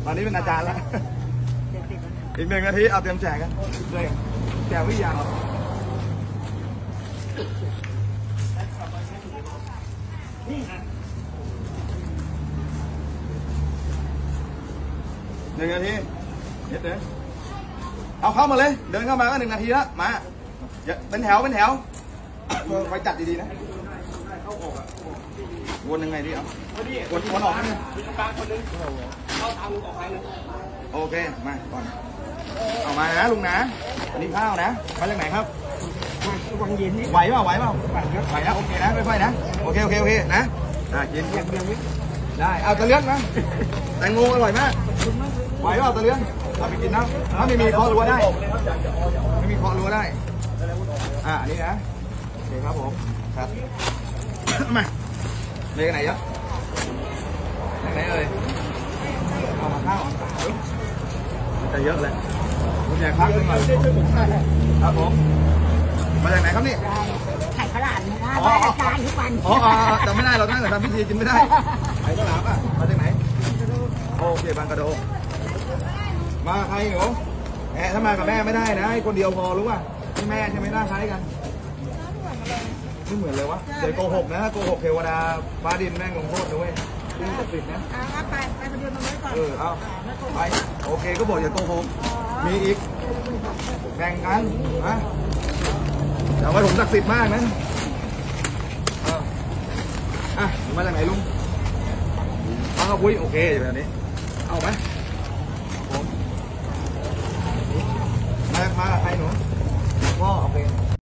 ตอนนี้เป็นอาจารย์แล้วอีก1 นาทีเอาเตรียมแจกกันเลยแจกวิทยา1 นาทีเดี๋ยวเอาเข้ามาเลยเดินเข้ามาก็1 นาทีแล้วมาเป็นแถวคอยจัดดีๆนะวนยังไงดีเอาวนออกนะโอเคมาก่อนเอามานะลุงนะอันนี้ข้าวนะมาจากไหนครับวังเย็นนี่ไหวเปล่าไหวนะโอเคนะค่อยๆนะโอเคนะกินได้เอาตะเลือนนะแตงโมอร่อยมากไหวเปล่าตะเลือนเอาไปกินนะถ้าไม่มีเคาะรั้วได้ไม่มีเคาะรั้วได้อันนี้นะโอเคครับผมครับมาเลยกันไหนเยอะไหนเอ่ยเอามาข้าวจะเยอะเลยคุณอยากพักหน่อยครับผมมาจากไหนครับนี่ไข่ขลาดนะบ้านอาจารย์ทุกวันจำไม่ได้เราตั้งแต่ทำพิธีกินไม่ได้ไข่ขลาดมาจากไหนโอเคบางกระโดมาใครหนูถ้ามากับแม่ไม่ได้นะให้คนเดียวพอรู้ป่ะที่แม่ใช่ไหมหน้าคล้ายกันไม่เหมือนเลยวะเดี๋ยวโกหกนะโกหกเทวดาฟ้าดินแม่งลงโทษด้วยคุณจะติดนะไปคนเดียวมาไว้ก่อนเอาไปโอเคก็บอกอย่าโกหกมีอีกแข่งกันนะแต่ว่าผมศักดิ์สิทธิ์มากนะมาจากไหนลุงเอาครับโอเคอยู่แบบนี้เอาไหมผมมาใครหนูพ่อโอเค